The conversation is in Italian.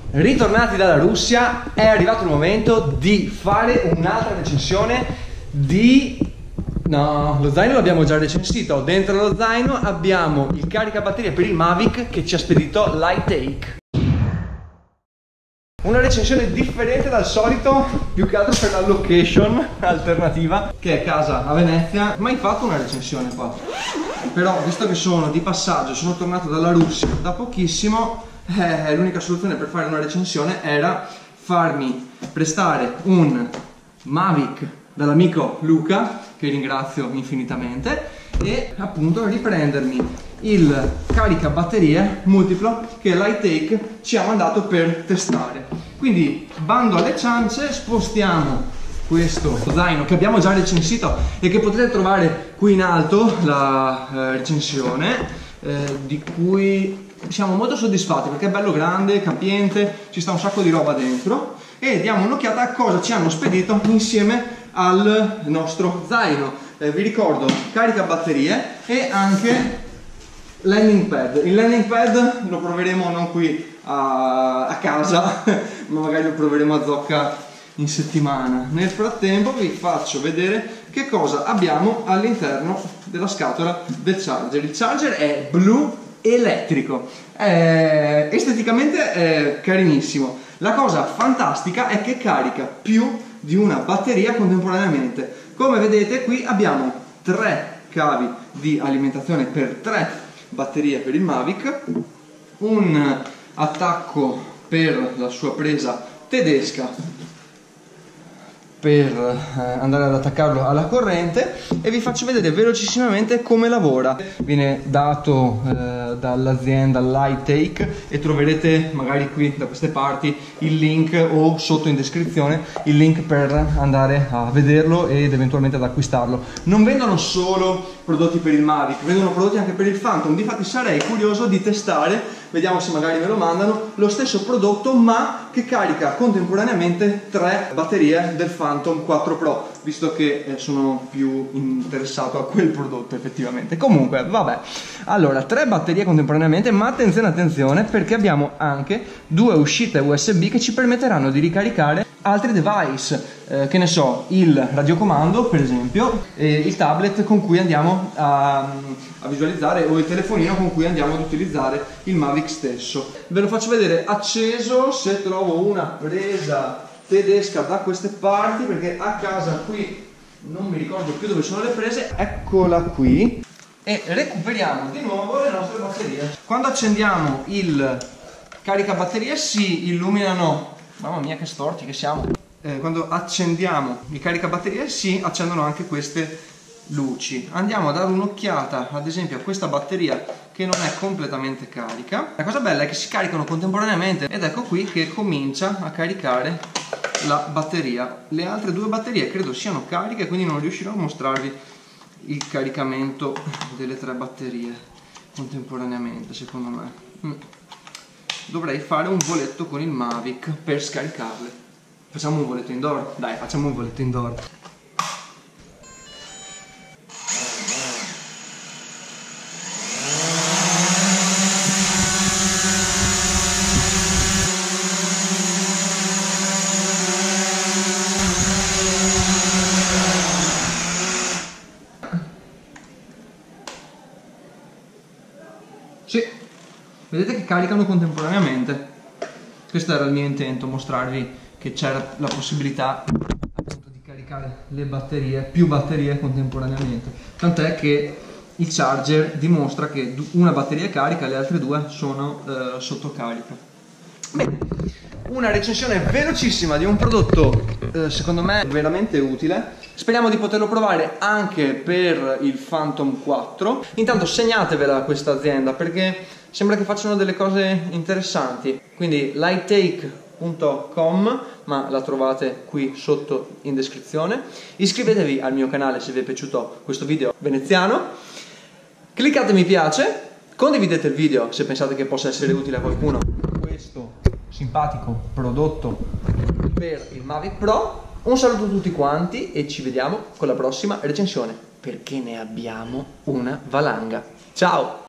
Ritornati dalla Russia, è arrivato il momento di fare un'altra recensione di... No, lo zaino l'abbiamo già recensito. Dentro lo zaino abbiamo il caricabatterie per il Mavic che ci ha spedito Lightake. Una recensione differente dal solito, più che altro per la location alternativa, che è casa a Venezia. Mai fatto una recensione qua, però visto che sono di passaggio, sono tornato dalla Russia da pochissimo, l'unica soluzione per fare una recensione era farmi prestare un Mavic dall'amico Luca, che ringrazio infinitamente, e appunto riprendermi il caricabatterie multiplo che Lightake ci ha mandato per testare. Quindi bando alle ciance, spostiamo questo zaino che abbiamo già recensito e che potete trovare qui in alto, la recensione, di cui siamo molto soddisfatti perché è bello grande, capiente, ci sta un sacco di roba dentro, e diamo un'occhiata a cosa ci hanno spedito insieme al nostro zaino. Vi ricordo caricabatterie e anche landing pad. Il landing pad lo proveremo non qui a casa ma magari lo proveremo a Zocca in settimana. Nel frattempo vi faccio vedere che cosa abbiamo all'interno della scatola del charger. Il charger è blu elettrico, esteticamente è carinissimo. La cosa fantastica è che carica più di una batteria contemporaneamente. Come vedete qui abbiamo 3 cavi di alimentazione per 3 batterie per il Mavic, un attacco per la sua presa tedesca per andare ad attaccarlo alla corrente, e vi faccio vedere velocissimamente come lavora. Viene dato dall'azienda Lightake e troverete magari qui da queste parti il link o sotto in descrizione il link per andare a vederlo ed eventualmente ad acquistarlo. Non vendono solo prodotti per il Mavic, vendono prodotti anche per il Phantom. Difatti sarei curioso di testare, vediamo se magari me lo mandano, lo stesso prodotto ma che carica contemporaneamente 3 batterie del Phantom 4 Pro, visto che sono più interessato a quel prodotto effettivamente. Comunque vabbè, allora 3 batterie contemporaneamente, ma attenzione perché abbiamo anche 2 uscite USB che ci permetteranno di ricaricare altri device, che ne so, il radiocomando per esempio, il tablet con cui andiamo a visualizzare, o il telefonino con cui andiamo ad utilizzare il Mavic stesso. Ve lo faccio vedere acceso, se trovo una presa tedesca da queste parti, perché a casa qui non mi ricordo più dove sono le prese. Eccola qui, e recuperiamo di nuovo le nostre batterie. Quando accendiamo il caricabatterie si illuminano, mamma mia che storti che siamo, quando accendiamo il caricabatterie si accendono anche queste luci. Andiamo a dare un'occhiata ad esempio a questa batteria che non è completamente carica. La cosa bella è che si caricano contemporaneamente, ed ecco qui che comincia a caricare la batteria. Le altre 2 batterie credo siano cariche, quindi non riuscirò a mostrarvi il caricamento delle 3 batterie contemporaneamente. Secondo me dovrei fare un voletto con il Mavic per scaricarle. Facciamo un voletto indoor? Dai, facciamo un voletto indoor. Sì, vedete che caricano contemporaneamente. Questo era il mio intento, mostrarvi che c'era la possibilità appunto di caricare le batterie, più batterie contemporaneamente. Tant'è che il charger dimostra che una batteria è carica e le altre 2 sono sotto carica. Bene, una recensione velocissima di un prodotto secondo me veramente utile. Speriamo di poterlo provare anche per il Phantom 4. Intanto segnatevela questa azienda perché sembra che facciano delle cose interessanti. Quindi lightake.com, ma la trovate qui sotto in descrizione. Iscrivetevi al mio canale se vi è piaciuto questo video veneziano. Cliccate mi piace, condividete il video se pensate che possa essere utile a qualcuno questo simpatico prodotto per il Mavic Pro. Un saluto a tutti quanti e ci vediamo con la prossima recensione, perché ne abbiamo una valanga. Ciao!